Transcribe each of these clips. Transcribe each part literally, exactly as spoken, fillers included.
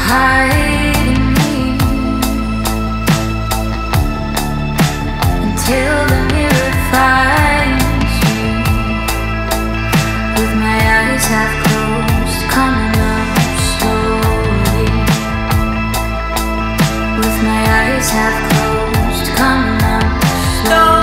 hiding me until the mirror finds you. With my eyes half closed, coming up slowly. With my eyes half closed, coming up slowly.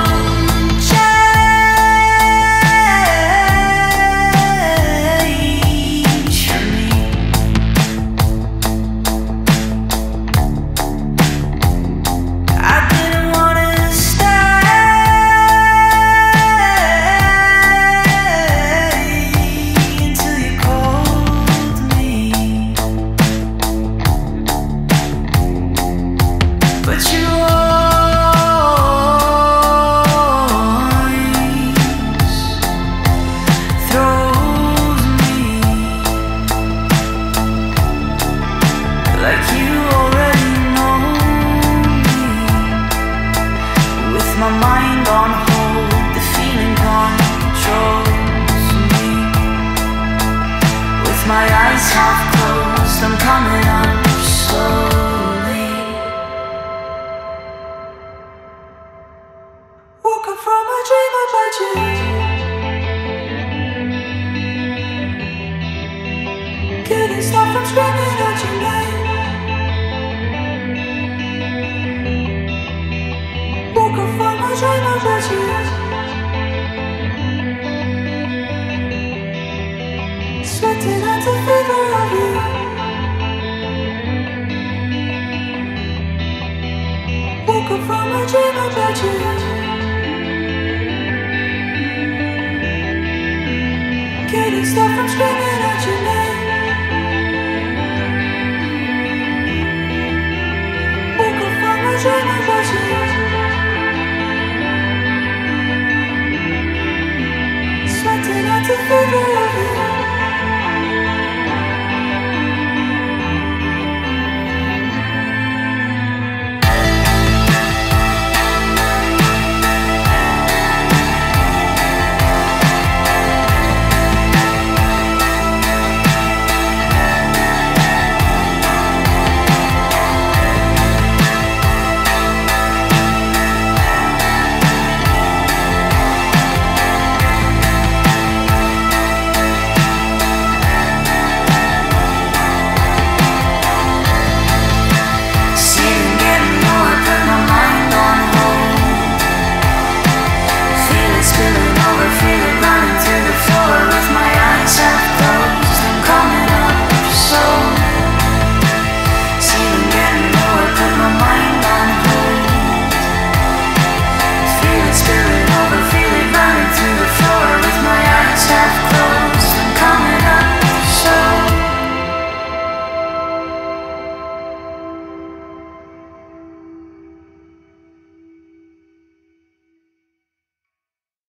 My mind on hold, the feeling controls me. With my eyes half closed, I'm coming up slowly. Woke up from a dream about you.